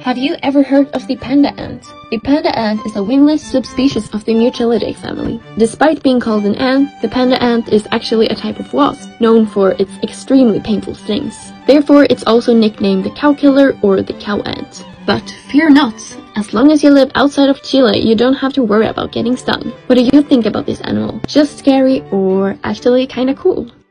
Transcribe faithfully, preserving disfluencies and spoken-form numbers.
Have you ever heard of the panda ant? The panda ant is a wingless subspecies of the Mutualidae family. Despite being called an ant, the panda ant is actually a type of wasp, known for its extremely painful stings. Therefore, it's also nicknamed the cow killer or the cow ant. But fear not, as long as you live outside of Chile, you don't have to worry about getting stung. What do you think about this animal? Just scary or actually kinda cool?